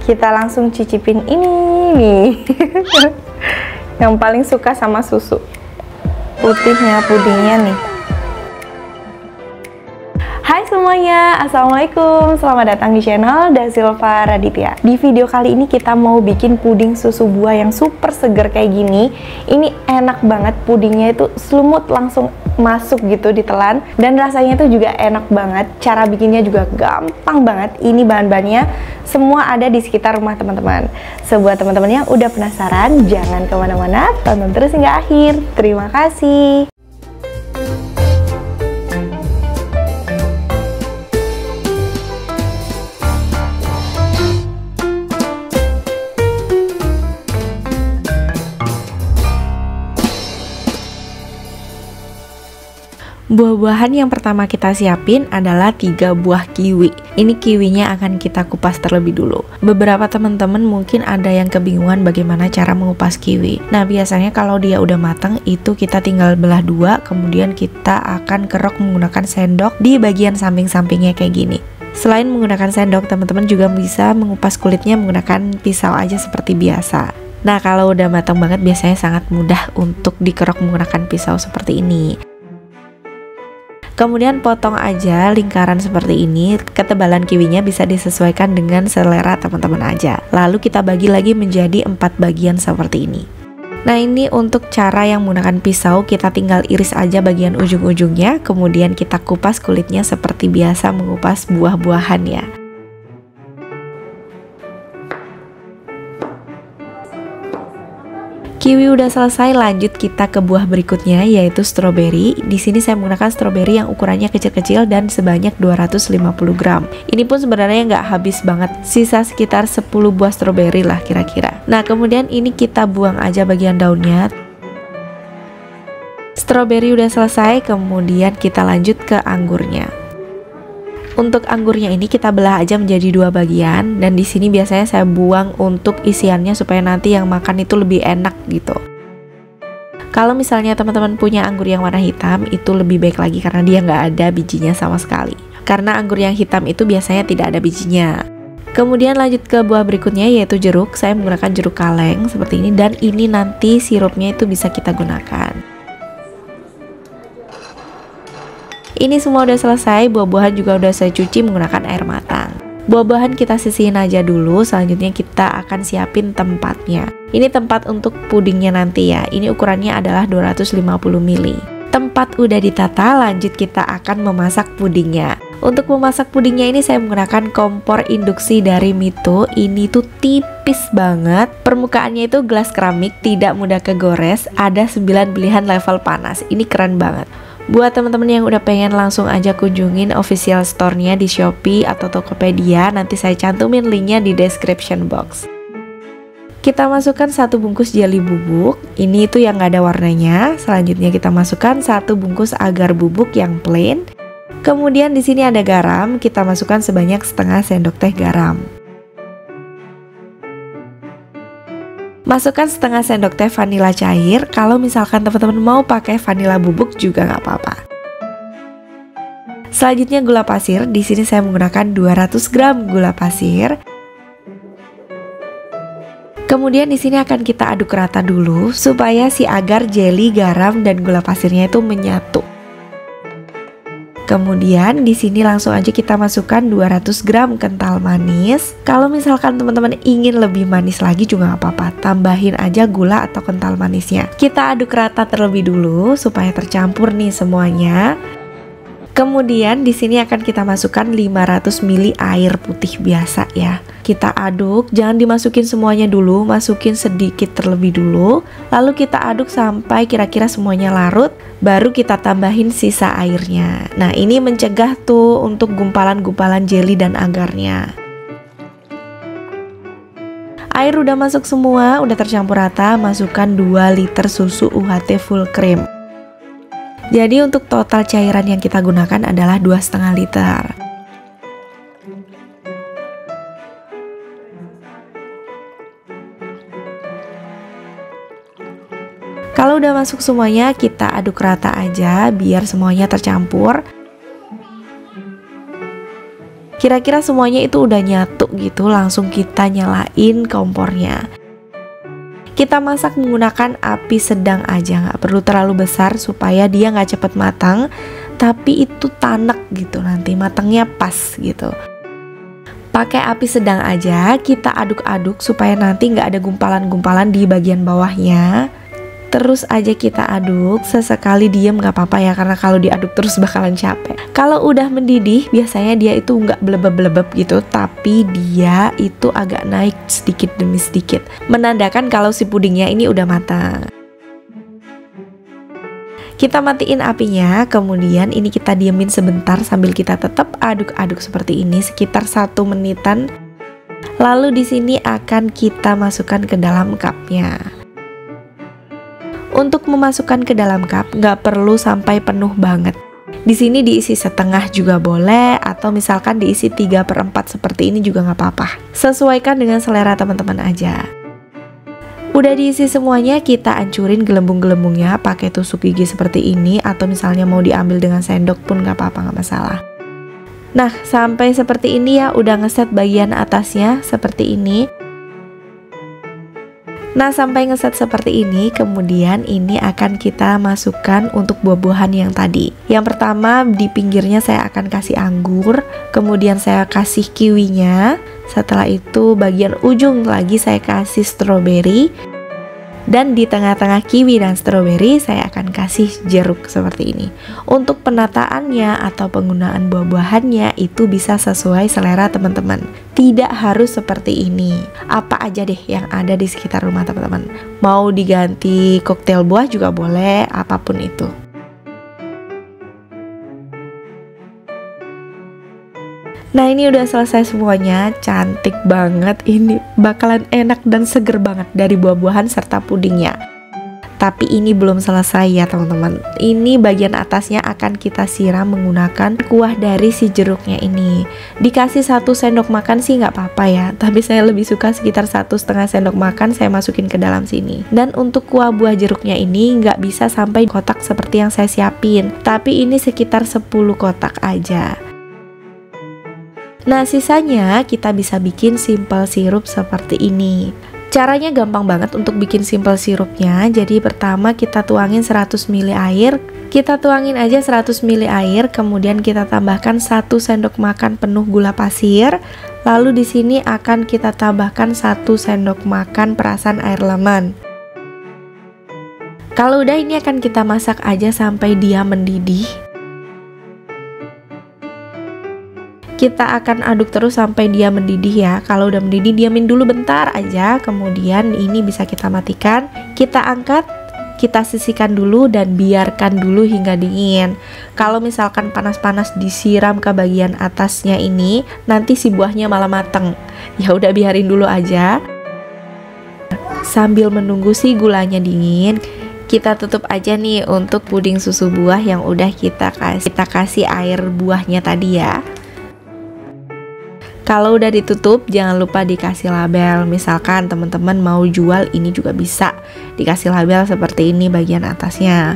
Kita langsung cicipin ini nih. Yang paling suka sama susu. Putihnya pudingnya nih. Hai semuanya, assalamualaikum, selamat datang di channel Dasilva Raditya. Di video kali ini kita mau bikin puding susu buah yang super seger kayak gini. Ini enak banget, pudingnya itu selumut langsung masuk gitu ditelan, dan rasanya itu juga enak banget. Cara bikinnya juga gampang banget. Ini bahan-bahannya semua ada di sekitar rumah teman-teman. Sebuah teman-teman yang udah penasaran, jangan kemana-mana, tonton terus hingga akhir. Terima kasih. Buah-buahan yang pertama kita siapin adalah 3 buah kiwi. Ini kiwinya akan kita kupas terlebih dulu. Beberapa teman-teman mungkin ada yang kebingungan bagaimana cara mengupas kiwi. Nah, biasanya kalau dia udah matang itu kita tinggal belah dua, kemudian kita akan kerok menggunakan sendok di bagian samping-sampingnya kayak gini. Selain menggunakan sendok, teman-teman juga bisa mengupas kulitnya menggunakan pisau aja seperti biasa. Nah, kalau udah matang banget biasanya sangat mudah untuk dikerok menggunakan pisau seperti ini. Kemudian potong aja lingkaran seperti ini. Ketebalan kiwinya bisa disesuaikan dengan selera teman-teman aja. Lalu kita bagi lagi menjadi 4 bagian seperti ini. Nah, ini untuk cara yang menggunakan pisau, kita tinggal iris aja bagian ujung-ujungnya, kemudian kita kupas kulitnya seperti biasa mengupas buah-buahan ya. Kiwi udah selesai, lanjut kita ke buah berikutnya yaitu stroberi. Di sini saya menggunakan stroberi yang ukurannya kecil-kecil dan sebanyak 250 gram. Ini pun sebenarnya nggak habis banget, sisa sekitar 10 buah stroberi lah kira-kira. Nah, kemudian ini kita buang aja bagian daunnya. Stroberi udah selesai, kemudian kita lanjut ke anggurnya. Untuk anggurnya ini kita belah aja menjadi 2 bagian, dan di sini biasanya saya buang untuk isiannya supaya nanti yang makan itu lebih enak gitu. Kalau misalnya teman-teman punya anggur yang warna hitam, itu lebih baik lagi karena dia nggak ada bijinya sama sekali. Karena anggur yang hitam itu biasanya tidak ada bijinya. Kemudian lanjut ke buah berikutnya yaitu jeruk. Saya menggunakan jeruk kaleng seperti ini, dan ini nanti sirupnya itu bisa kita gunakan. Ini semua udah selesai, buah-buahan juga udah saya cuci menggunakan air matang. Buah-buahan kita sisihin aja dulu, selanjutnya kita akan siapin tempatnya. Ini tempat untuk pudingnya nanti ya, ini ukurannya adalah 250 ml. Tempat udah ditata, lanjut kita akan memasak pudingnya. Untuk memasak pudingnya ini saya menggunakan kompor induksi dari Mito. Ini tuh tipis banget, permukaannya itu gelas keramik, tidak mudah kegores, ada 9 pilihan level panas, ini keren banget. Buat teman-teman yang udah pengen langsung aja kunjungin official store-nya di Shopee atau Tokopedia, nanti saya cantumin linknya di description box. Kita masukkan 1 bungkus jelly bubuk, ini itu yang gak ada warnanya. Selanjutnya kita masukkan 1 bungkus agar bubuk yang plain. Kemudian di sini ada garam, kita masukkan sebanyak setengah sendok teh garam. Masukkan setengah sendok teh vanila cair. Kalau misalkan teman-teman mau pakai vanila bubuk juga nggak apa-apa. Selanjutnya gula pasir. Di sini saya menggunakan 200 gram gula pasir. Kemudian di sini akan kita aduk rata dulu supaya si agar, jelly, garam dan gula pasirnya itu menyatu. Kemudian di sini langsung aja kita masukkan 200 gram kental manis. Kalau misalkan teman-teman ingin lebih manis lagi juga nggak apa-apa, tambahin aja gula atau kental manisnya. Kita aduk rata terlebih dulu supaya tercampur nih semuanya. Kemudian di sini akan kita masukkan 500 ml air putih biasa ya. Kita aduk, jangan dimasukin semuanya dulu, masukin sedikit terlebih dulu. Lalu kita aduk sampai kira-kira semuanya larut, baru kita tambahin sisa airnya. Nah, ini mencegah tuh untuk gumpalan-gumpalan jelly dan agarnya. Air udah masuk semua, udah tercampur rata, masukkan 2 liter susu UHT full cream. Jadi untuk total cairan yang kita gunakan adalah 2,5 liter. Kalau udah masuk semuanya, kita aduk rata aja biar semuanya tercampur. Kira-kira semuanya itu udah nyatu gitu, langsung kita nyalain kompornya. Kita masak menggunakan api sedang aja, nggak perlu terlalu besar supaya dia nggak cepet matang, tapi itu tanek gitu, nanti matangnya pas gitu. Pakai api sedang aja, kita aduk-aduk supaya nanti nggak ada gumpalan-gumpalan di bagian bawahnya. Terus aja kita aduk, sesekali diem nggak apa-apa ya, karena kalau diaduk terus bakalan capek. Kalau udah mendidih, biasanya dia itu nggak blebeb-blebeb gitu, tapi dia itu agak naik sedikit demi sedikit, menandakan kalau si pudingnya ini udah matang. Kita matiin apinya, kemudian ini kita diemin sebentar sambil kita tetap aduk-aduk seperti ini sekitar 1 menitan. Lalu di sini akan kita masukkan ke dalam cupnya. Untuk memasukkan ke dalam cup nggak perlu sampai penuh banget. Di sini diisi setengah juga boleh, atau misalkan diisi 3/4 seperti ini juga nggak apa-apa. Sesuaikan dengan selera teman-teman aja. Udah diisi semuanya, kita ancurin gelembung-gelembungnya pakai tusuk gigi seperti ini, atau misalnya mau diambil dengan sendok pun nggak apa-apa, nggak masalah. Nah, sampai seperti ini ya, udah ngeset bagian atasnya seperti ini. Nah, sampai ngeset seperti ini, kemudian ini akan kita masukkan untuk buah-buahan yang tadi. Yang pertama, di pinggirnya saya akan kasih anggur, kemudian saya kasih kiwinya. Setelah itu bagian ujung lagi saya kasih stroberi, dan di tengah-tengah kiwi dan stroberi saya akan kasih jeruk seperti ini. Untuk penataannya atau penggunaan buah-buahannya itu bisa sesuai selera teman-teman. Tidak harus seperti ini. Apa aja deh yang ada di sekitar rumah teman-teman. Mau diganti koktail buah juga boleh, apapun itu. Nah, ini udah selesai semuanya, cantik banget. Ini bakalan enak dan seger banget dari buah-buahan serta pudingnya. Tapi ini belum selesai ya teman-teman. Ini bagian atasnya akan kita siram menggunakan kuah dari si jeruknya ini. Dikasih 1 sendok makan sih nggak apa-apa ya, tapi saya lebih suka sekitar 1,5 sendok makan saya masukin ke dalam sini. Dan untuk kuah buah jeruknya ini nggak bisa sampai kotak seperti yang saya siapin, tapi ini sekitar 10 kotak aja. Nah, sisanya kita bisa bikin simple sirup seperti ini. Caranya gampang banget untuk bikin simple sirupnya. Jadi pertama kita tuangin 100 ml air. Kita tuangin aja 100 ml air, kemudian kita tambahkan 1 sendok makan penuh gula pasir. Lalu di sini akan kita tambahkan 1 sendok makan perasan air lemon. Kalau udah, ini akan kita masak aja sampai dia mendidih. Kita akan aduk terus sampai dia mendidih ya. Kalau udah mendidih, diamin dulu bentar aja. Kemudian ini bisa kita matikan. Kita angkat, kita sisihkan dulu dan biarkan dulu hingga dingin. Kalau misalkan panas-panas disiram ke bagian atasnya ini, nanti si buahnya malah mateng. Ya udah, biarin dulu aja. Sambil menunggu si gulanya dingin, kita tutup aja nih untuk puding susu buah yang udah kita kasih air buahnya tadi ya. Kalau udah ditutup, jangan lupa dikasih label. Misalkan teman-teman mau jual, ini juga bisa dikasih label seperti ini bagian atasnya.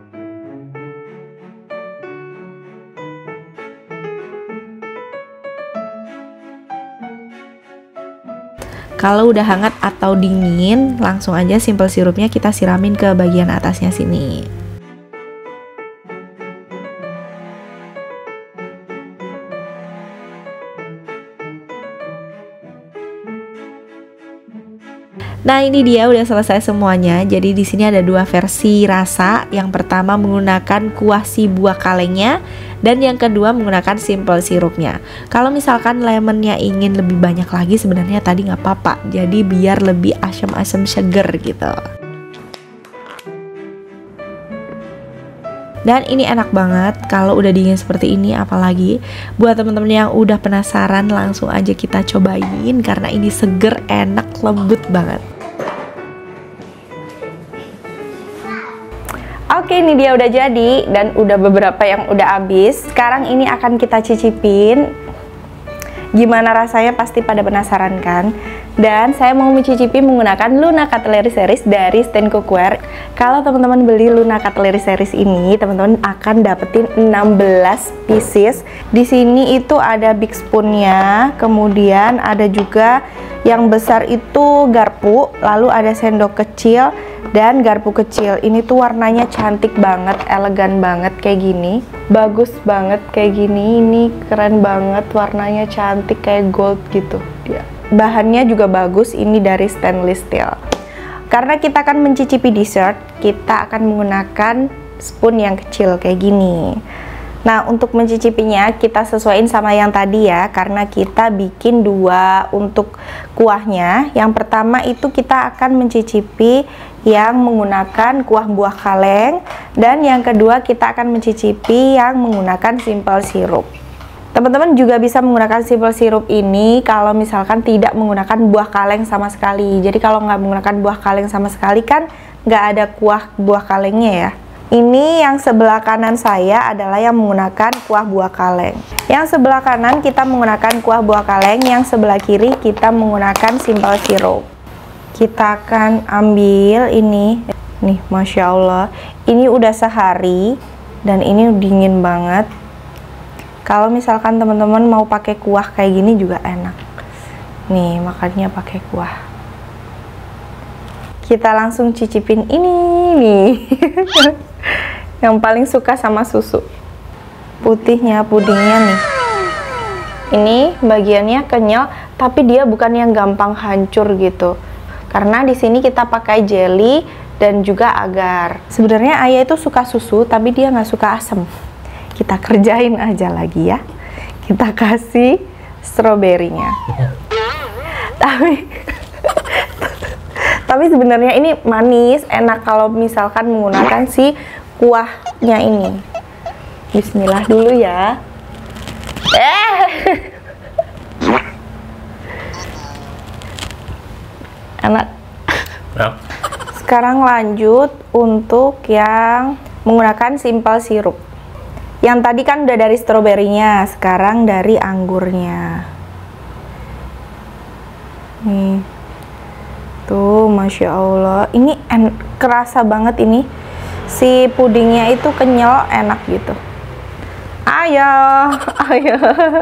Kalau udah hangat atau dingin, langsung aja simple sirupnya kita siramin ke bagian atasnya sini. Nah, ini dia udah selesai semuanya. Jadi di sini ada 2 versi rasa. Yang pertama menggunakan kuah si buah kalengnya, dan yang kedua menggunakan simple sirupnya. Kalau misalkan lemonnya ingin lebih banyak lagi, sebenarnya tadi nggak apa-apa. Jadi biar lebih asam-asam seger gitu. Dan ini enak banget kalau udah dingin seperti ini. Apalagi buat temen-temen yang udah penasaran, langsung aja kita cobain karena ini seger, enak, lembut banget. Oke, ini dia udah jadi dan udah beberapa yang udah habis. Sekarang ini akan kita cicipin. Gimana rasanya pasti pada penasaran kan? Dan saya mau mencicipi menggunakan Luna Cutlery Series dari Stain Cookware. Kalau teman-teman beli Luna Cutlery Series ini, teman-teman akan dapetin 16 pieces. Di sini itu ada big spoonnya, kemudian ada juga yang besar itu garpu, lalu ada sendok kecil dan garpu kecil. Ini tuh warnanya cantik banget, elegan banget kayak gini. Bagus banget kayak gini, ini keren banget, warnanya cantik kayak gold gitu. Ya. Bahannya juga bagus, ini dari stainless steel. Karena kita akan mencicipi dessert, kita akan menggunakan spoon yang kecil kayak gini. Nah, untuk mencicipinya kita sesuaiin sama yang tadi ya, karena kita bikin dua untuk kuahnya. Yang pertama itu kita akan mencicipi yang menggunakan kuah buah kaleng, dan yang kedua kita akan mencicipi yang menggunakan simple syrup. Teman-teman juga bisa menggunakan simple syrup ini kalau misalkan tidak menggunakan buah kaleng sama sekali. Jadi kalau nggak menggunakan buah kaleng sama sekali kan nggak ada kuah buah kalengnya ya. Ini yang sebelah kanan saya adalah yang menggunakan kuah buah kaleng. Yang sebelah kanan kita menggunakan kuah buah kaleng, yang sebelah kiri kita menggunakan simple syrup. Kita akan ambil ini. Nih, Masya Allah. Ini udah sehari dan ini dingin banget. Kalau misalkan teman-teman mau pakai kuah kayak gini juga enak. Nih, makannya pakai kuah. Kita langsung cicipin ini nih. Yang paling suka sama susu. Putihnya, pudingnya nih. Ini bagiannya kenyal, tapi dia bukan yang gampang hancur gitu. Karena di sini kita pakai jelly dan juga agar. Sebenarnya Ayah itu suka susu, tapi dia nggak suka asam. Kita kerjain aja lagi ya. Kita kasih stroberinya. Tapi sebenarnya ini manis, enak kalau misalkan menggunakan si kuahnya ini. Bismillah dulu ya. Enak. Sekarang lanjut untuk yang menggunakan simple syrup. Yang tadi kan udah dari stroberinya, sekarang dari anggurnya. Nih. Tuh, Masya Allah. Ini kerasa banget ini. Si pudingnya itu kenyal, enak gitu. Ayo, ayo.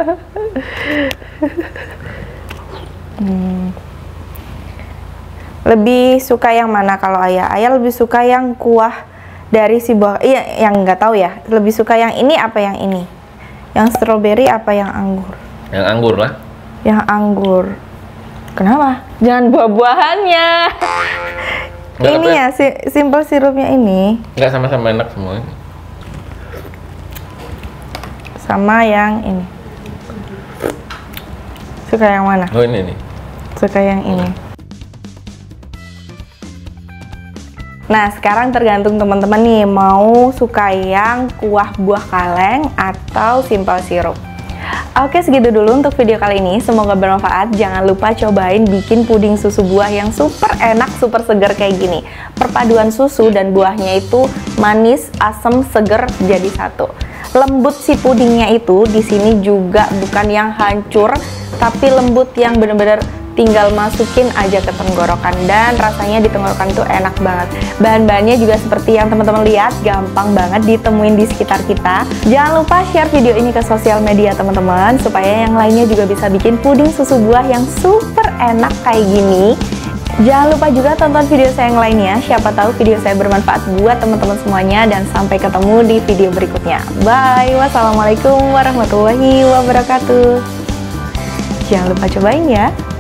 Lebih suka yang mana kalau Ayah? Ayah lebih suka yang kuah dari si buah, iya, yang nggak tahu ya. Lebih suka yang ini apa yang ini? Yang stroberi apa yang anggur? Yang anggur lah. Yang anggur. Kenapa? Jangan buah-buahannya. Ini ya, simple sirupnya ini. Nggak, sama-sama enak semua. Sama yang ini. Suka yang mana? Oh, ini nih. Suka yang ini. Nah, sekarang tergantung teman-teman nih, mau suka yang kuah buah kaleng atau simple syrup. Oke, segitu dulu untuk video kali ini. Semoga bermanfaat. Jangan lupa cobain bikin puding susu buah yang super enak, super segar kayak gini. Perpaduan susu dan buahnya itu manis, asam, seger jadi satu. Lembut si pudingnya itu di sini juga bukan yang hancur, tapi lembut yang bener-bener tinggal masukin aja ke tenggorokan, dan rasanya di tenggorokan itu enak banget. Bahan-bahannya juga seperti yang teman-teman lihat, gampang banget ditemuin di sekitar kita. Jangan lupa share video ini ke sosial media teman-teman, supaya yang lainnya juga bisa bikin puding susu buah yang super enak kayak gini. Jangan lupa juga tonton video saya yang lainnya, siapa tahu video saya bermanfaat buat teman-teman semuanya, dan sampai ketemu di video berikutnya. Bye, wassalamualaikum warahmatullahi wabarakatuh. Jangan lupa cobain ya.